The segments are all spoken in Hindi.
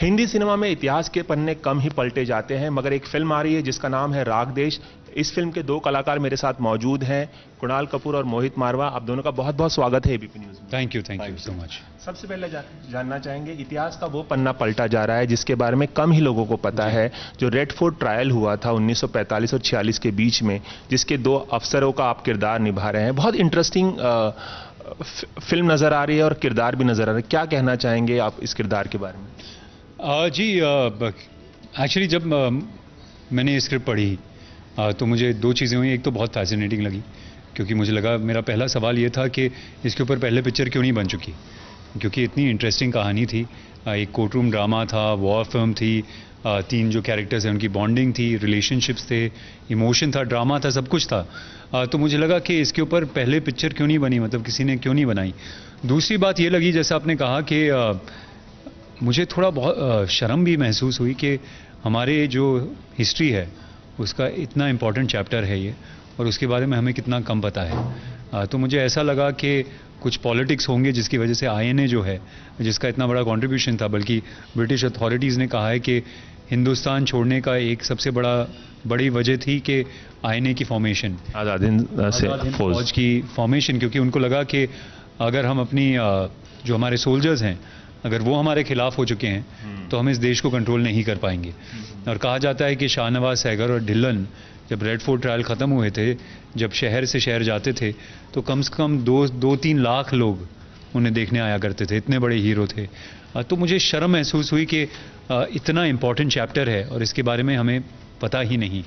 हिंदी सिनेमा में इतिहास के पन्ने कम ही पलटे जाते हैं, मगर एक फिल्म आ रही है जिसका नाम है राग देश। इस फिल्म के दो कलाकार मेरे साथ मौजूद हैं, कुणाल कपूर और मोहित मारवा। आप दोनों का बहुत बहुत स्वागत है एबीपी न्यूज में। Thank you so much. सबसे पहले जानना चाहेंगे, इतिहास का वो पन्ना पलटा जा रहा है जिसके बारे में कम ही लोगों को पता है, जो रेड फोर्ट ट्रायल हुआ था 1945 और 46 के बीच में, जिसके दो अफसरों का आप किरदार निभा रहे हैं। बहुत इंटरेस्टिंग फिल्म नजर आ रही है और किरदार भी नजर आ रहा है। क्या कहना चाहेंगे आप इस किरदार के बारे में? जी एक्चुअली जब मैंने स्क्रिप्ट पढ़ी तो मुझे दो चीज़ें हुई। एक तो बहुत फैसिनेटिंग लगी, क्योंकि मुझे लगा, मेरा पहला सवाल ये था कि इसके ऊपर पहले पिक्चर क्यों नहीं बन चुकी, क्योंकि इतनी इंटरेस्टिंग कहानी थी। एक कोर्ट रूम ड्रामा था, वॉर फिल्म थी, तीन जो कैरेक्टर्स हैं उनकी बॉन्डिंग थी, रिलेशनशिप्स थे, इमोशन था, ड्रामा था, सब कुछ था। तो मुझे लगा कि इसके ऊपर पहले पिक्चर क्यों नहीं बनी, मतलब किसी ने क्यों नहीं बनाई। दूसरी बात ये लगी, जैसा आपने कहा कि मुझे थोड़ा बहुत शर्म भी महसूस हुई कि हमारे जो हिस्ट्री है उसका इतना इम्पॉर्टेंट चैप्टर है ये, और उसके बारे में हमें कितना कम पता है। तो मुझे ऐसा लगा कि कुछ पॉलिटिक्स होंगे जिसकी वजह से आईएनए जो है, जिसका इतना बड़ा कंट्रीब्यूशन था, बल्कि ब्रिटिश अथॉरिटीज़ ने कहा है कि हिंदुस्तान छोड़ने का एक सबसे बड़ी वजह थी कि आईएनए की फॉर्मेशन, आज़ाद हिंद फौज की फॉर्मेशन, क्योंकि उनको लगा कि अगर हम अपनी जो हमारे सोल्जर्स हैं, अगर वो हमारे खिलाफ हो चुके हैं तो हम इस देश को कंट्रोल नहीं कर पाएंगे। और कहा जाता है कि शाहनवाज सहगल और ढिल्लन जब रेड फोर्ट ट्रायल ख़त्म हुए थे, जब शहर से शहर जाते थे तो कम से कम 2-3 लाख लोग उन्हें देखने आया करते थे, इतने बड़े हीरो थे। तो मुझे शर्म महसूस हुई कि इतना इम्पॉर्टेंट चैप्टर है और इसके बारे में हमें पता ही नहीं।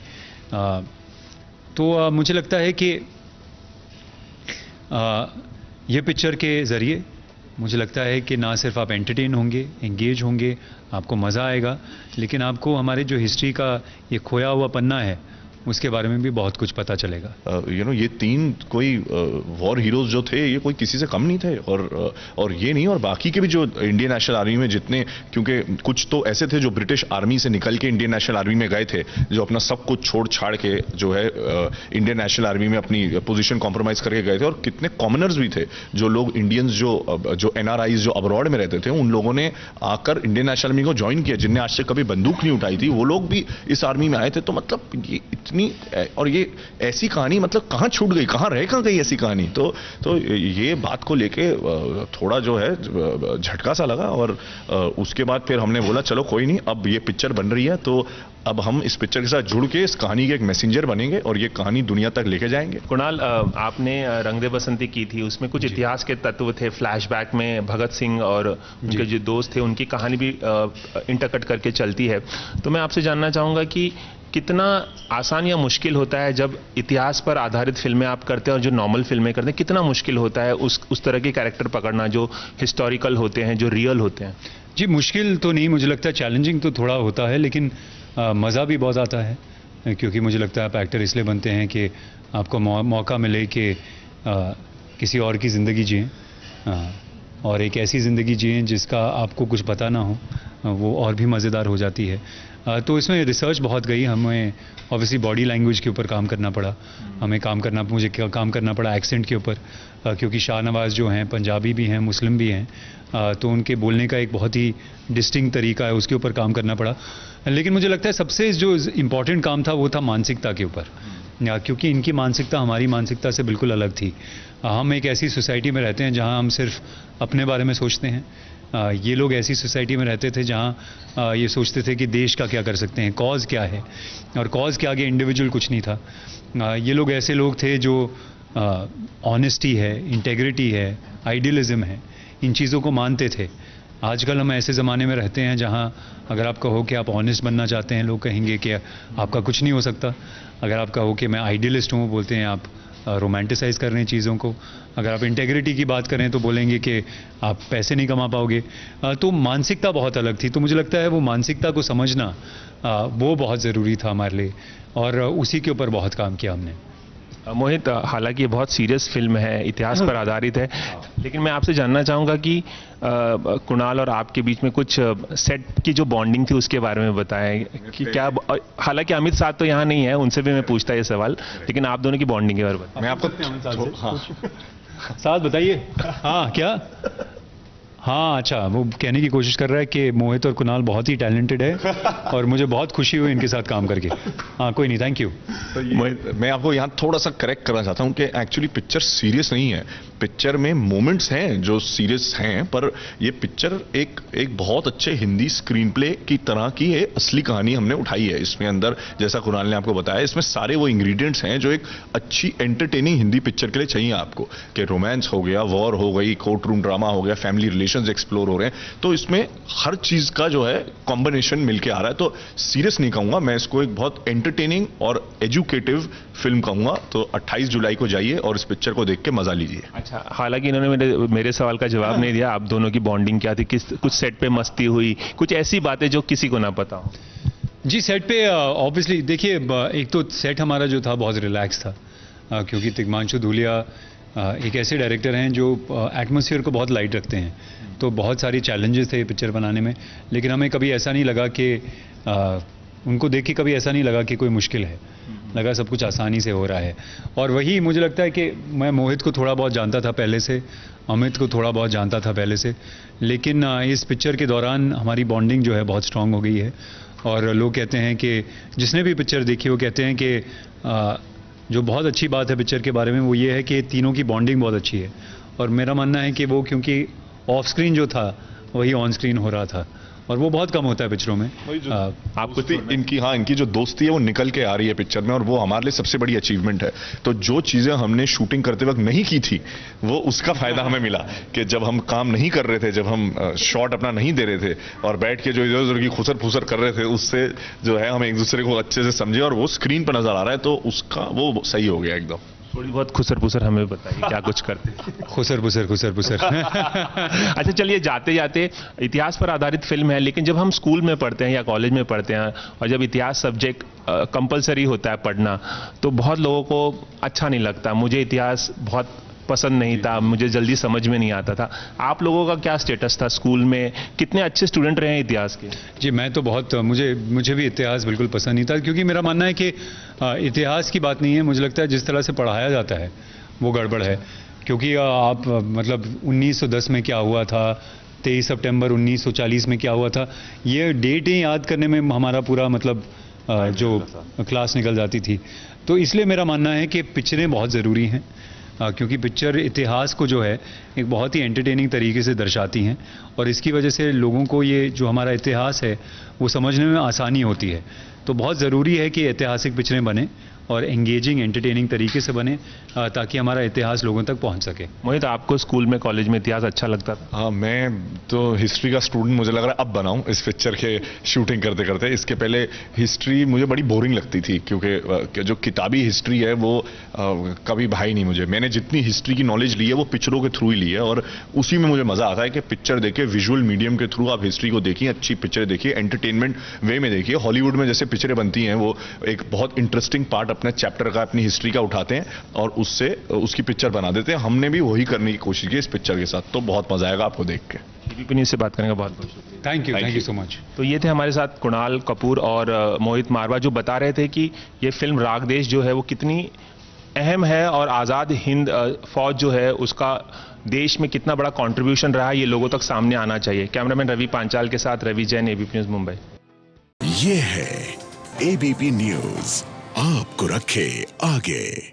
तो मुझे लगता है कि ये पिक्चर के ज़रिए मुझे लगता है कि ना सिर्फ आप एंटरटेन होंगे, एंगेज होंगे, आपको मज़ा आएगा, लेकिन आपको हमारे जो हिस्ट्री का ये खोया हुआ पन्ना है उसके बारे में भी बहुत कुछ पता चलेगा। ये तीन कोई वॉर हीरोज जो थे, ये कोई किसी से कम नहीं थे, और ये नहीं, और बाकी के भी जो इंडियन नेशनल आर्मी में जितने, क्योंकि कुछ तो ऐसे थे जो ब्रिटिश आर्मी से निकल के इंडियन नेशनल आर्मी में गए थे, जो अपना सब कुछ छोड़ छाड़ के जो है इंडियन नेशनल आर्मी में अपनी पोजीशन कॉम्प्रोमाइज करके गए थे, और कितने कॉमनर्स भी थे, जो लोग इंडियंस जो एनआरआईज जो अब्रॉड में रहते थे, उन लोगों ने आकर इंडियन नेशनल आर्मी को ज्वाइन किया, जिनने आज से कभी बंदूक नहीं उठाई थी, वो लोग भी इस आर्मी में आए थे। तो मतलब ये और ये ऐसी कहानी, मतलब कहां छूट गई, कहां गई ऐसी कहानी। तो ये बात को लेके थोड़ा जो है झटका सा लगा, और उसके बाद फिर हमने बोला चलो कोई नहीं, अब ये पिक्चर बन रही है तो अब हम इस पिक्चर के साथ जुड़ के इस कहानी के एक मैसेंजर बनेंगे और ये कहानी दुनिया तक लेके जाएंगे। कुणाल, आपने रंग दे बसंती की थी, उसमें कुछ इतिहास के तत्व थे, फ्लैशबैक में भगत सिंह और उनके जो दोस्त थे उनकी कहानी भी इंटरकट करके चलती है। तो मैं आपसे जानना चाहूँगा कि कितना आसान या मुश्किल होता है जब इतिहास पर आधारित फिल्में आप करते हैं और जो नॉर्मल फिल्में करते हैं, कितना मुश्किल होता है उस तरह के कैरेक्टर पकड़ना जो हिस्टोरिकल होते हैं, जो रियल होते हैं? जी, मुश्किल तो नहीं, मुझे लगता है चैलेंजिंग तो थोड़ा होता है, लेकिन मज़ा भी बहुत आता है, क्योंकि मुझे लगता है आप एक्टर इसलिए बनते हैं कि आपको मौका मिले कि किसी और की ज़िंदगी जिएं, और एक ऐसी ज़िंदगी जिएं जिसका आपको कुछ पता ना हो, वो और भी मज़ेदार हो जाती है। तो इसमें रिसर्च बहुत गई, हमें ऑब्वियसली बॉडी लैंग्वेज के ऊपर काम करना पड़ा, मुझे काम करना पड़ा एक्सेंट के ऊपर, क्योंकि शाहनवाज जो हैं पंजाबी भी हैं, मुस्लिम भी हैं, तो उनके बोलने का एक बहुत ही डिस्टिंक्ट तरीका है, उसके ऊपर काम करना पड़ा। लेकिन मुझे लगता है सबसे जो इम्पॉर्टेंट काम था वो था मानसिकता के ऊपर, क्योंकि इनकी मानसिकता हमारी मानसिकता से बिल्कुल अलग थी। हम एक ऐसी सोसाइटी में रहते हैं जहां हम सिर्फ अपने बारे में सोचते हैं, ये लोग ऐसी सोसाइटी में रहते थे जहां ये सोचते थे कि देश का क्या कर सकते हैं, कॉज क्या है, और कॉज के आगे इंडिविजुअल कुछ नहीं था। ये लोग ऐसे लोग थे जो ऑनेस्टी है, इंटेग्रिटी है, आइडियलिज्म है, इन चीज़ों को मानते थे। आजकल हम ऐसे ज़माने में रहते हैं जहां अगर आप कहो कि आप ऑनेस्ट बनना चाहते हैं, लोग कहेंगे कि आपका कुछ नहीं हो सकता। अगर आप कहो कि मैं आइडियलिस्ट हूँ, बोलते हैं आप रोमांटिसाइज़ कर रहे हैं चीज़ों को। अगर आप इंटेग्रिटी की बात करें तो बोलेंगे कि आप पैसे नहीं कमा पाओगे। तो मानसिकता बहुत अलग थी। तो मुझे लगता है वो मानसिकता को समझना वो बहुत ज़रूरी था हमारे लिए, और उसी के ऊपर बहुत काम किया हमने। मोहित, हालांकि ये बहुत सीरियस फिल्म है, इतिहास पर आधारित है, लेकिन मैं आपसे जानना चाहूँगा कि कुणाल और आपके बीच में कुछ सेट की जो बॉन्डिंग थी उसके बारे में बताएं कि क्या, हालांकि अमित साथ तो यहाँ नहीं है, उनसे भी मैं पूछता ये सवाल, लेकिन आप दोनों की बॉन्डिंग के बारे में मैं आपको साथ बताइए। हाँ, क्या हाँ अच्छा, वो कहने की कोशिश कर रहा है कि मोहित और कुणाल बहुत ही टैलेंटेड है और मुझे बहुत खुशी हुई इनके साथ काम करके। हाँ कोई नहीं, थैंक यू। मैं आपको यहाँ थोड़ा सा करेक्ट करना चाहता हूँ कि एक्चुअली पिक्चर सीरियस नहीं है। पिक्चर में मोमेंट्स हैं जो सीरियस हैं, पर ये पिक्चर एक बहुत अच्छे हिंदी स्क्रीन प्ले की तरह की है। असली कहानी हमने उठाई है इसमें अंदर, जैसा कुणाल ने आपको बताया, इसमें सारे वो इंग्रेडिएंट्स हैं जो एक अच्छी एंटरटेनिंग हिंदी पिक्चर के लिए चाहिए आपको, कि रोमांस हो गया, वॉर हो गई, कोर्ट रूम ड्रामा हो गया, फैमिली रिलेशंस एक्सप्लोर हो रहे हैं। तो इसमें हर चीज का जो है कॉम्बिनेशन मिलके आ रहा है। तो सीरियस नहीं कहूंगा मैं इसको, एक बहुत एंटरटेनिंग और एजुकेटिव फिल्म कहूंगा। तो 28 जुलाई को जाइए और इस पिक्चर को देख के मजा लीजिए। अच्छा, हालांकि इन्होंने मेरे सवाल का जवाब नहीं दिया, आप दोनों की बॉन्डिंग क्या थी, कुछ सेट पे मस्ती हुई, कुछ ऐसी बातें जो किसी को ना पता हो? जी सेट पे ऑब्वियसली देखिए, एक तो सेट हमारा जो था बहुत रिलैक्स था, क्योंकि तिग्मांशु धूलिया एक ऐसे डायरेक्टर हैं जो एटमॉस्फेयर को बहुत लाइट रखते हैं। तो बहुत सारी चैलेंजेस थे पिक्चर बनाने में, लेकिन हमें कभी ऐसा नहीं लगा कि उनको देख के कभी ऐसा नहीं लगा कि कोई मुश्किल है, लगा सब कुछ आसानी से हो रहा है। और वही मुझे लगता है कि मैं मोहित को थोड़ा बहुत जानता था पहले से, अमित को थोड़ा बहुत जानता था पहले से, लेकिन इस पिक्चर के दौरान हमारी बॉन्डिंग जो है बहुत स्ट्रांग हो गई है। और लोग कहते हैं कि जिसने भी पिक्चर देखी वो कहते हैं कि जो बहुत अच्छी बात है पिक्चर के बारे में वो ये है कि तीनों की बॉन्डिंग बहुत अच्छी है। और मेरा मानना है कि वो क्योंकि ऑफ स्क्रीन जो था वही ऑन स्क्रीन हो रहा था, और वो बहुत कम होता है पिक्चरों में। आपको इनकी जो दोस्ती है वो निकल के आ रही है पिक्चर में, और वो हमारे लिए सबसे बड़ी अचीवमेंट है। तो जो चीजें हमने शूटिंग करते वक्त नहीं की थी, वो उसका फायदा हमें मिला कि जब हम काम नहीं कर रहे थे, जब हम शॉट अपना नहीं दे रहे थे और बैठ के जो इधर उधर की खुसर फुसर कर रहे थे, उससे जो है हम एक दूसरे को अच्छे से समझे और वो स्क्रीन पर नजर आ रहा है, तो उसका वो सही हो गया एकदम। थोड़ी बहुत खुसर पुसर हमें बताइए, क्या कुछ करते? खुसर पुसर अच्छा चलिए, जाते जाते, इतिहास पर आधारित फिल्म है, लेकिन जब हम स्कूल में पढ़ते हैं या कॉलेज में पढ़ते हैं और जब इतिहास सब्जेक्ट कंपलसरी होता है पढ़ना, तो बहुत लोगों को अच्छा नहीं लगता। मुझे इतिहास बहुत पसंद नहीं था, मुझे जल्दी समझ में नहीं आता था। आप लोगों का क्या स्टेटस था स्कूल में? कितने अच्छे स्टूडेंट रहे हैं इतिहास के? जी मैं तो बहुत, मुझे भी इतिहास बिल्कुल पसंद नहीं था, क्योंकि मेरा मानना है कि इतिहास की बात नहीं है, मुझे लगता है जिस तरह से पढ़ाया जाता है वो गड़बड़ है। क्योंकि आप मतलब 1910 में क्या हुआ था, 23 सितंबर 1940 में क्या हुआ था, ये डेटें याद करने में हमारा पूरा मतलब जो क्लास निकल जाती थी। तो इसलिए मेरा मानना है कि पिक्चरें बहुत ज़रूरी हैं, क्योंकि पिक्चर इतिहास को जो है एक बहुत ही एंटरटेनिंग तरीके से दर्शाती हैं, और इसकी वजह से लोगों को ये जो हमारा इतिहास है वो समझने में आसानी होती है। तो बहुत ज़रूरी है कि ऐतिहासिक पिक्चरें बने और एंगेजिंग एंटरटेनिंग तरीके से बने, ताकि हमारा इतिहास लोगों तक पहुंच सके। मोहित, आपको स्कूल में कॉलेज में इतिहास अच्छा लगता था? हाँ, मैं तो हिस्ट्री का स्टूडेंट मुझे लग रहा है अब बनाऊं इस पिक्चर के शूटिंग करते करते। इसके पहले हिस्ट्री मुझे बड़ी बोरिंग लगती थी, क्योंकि जो किताबी हिस्ट्री है वो कभी भाई नहीं मुझे। मैंने जितनी हिस्ट्री की नॉलेज ली है वो पिक्चरों के थ्रू ही ली है, और उसी में मुझे मजा आता है कि पिक्चर देखे, विजुअल मीडियम के थ्रू आप हिस्ट्री को देखिए, अच्छी पिक्चरें देखिए, एंटरटेनमेंट वे में देखिए। हॉलीवुड में जैसे पिक्चरें बनती हैं वो एक बहुत इंटरेस्टिंग पार्ट अपने चैप्टर का, अपनी हिस्ट्री का उठाते हैं और उससे उसकी पिक्चर बना देते हैं। हमने भी वही करने की कोशिश की इस पिक्चर के साथ, तो बहुत मजा आएगा आपको देख के। एबीपी न्यूज़ से बात करने का बहुत बहुत शुक्रिया। Thank you so much. तो ये थे हमारे साथ कुणाल कपूर और मोहित मारवा, जो बता रहे थे कि ये फिल्म राग देश जो है वो कितनी अहम है, और आज़ाद हिंद फौज जो है उसका देश में कितना बड़ा कंट्रीब्यूशन रहा है, ये लोगों तक सामने आना चाहिए। कैमरामैन रवि पांचाल के साथ रवि जैन, एबीपी न्यूज़ मुंबई। ये है एबीपी न्यूज़, आपको रखे आगे।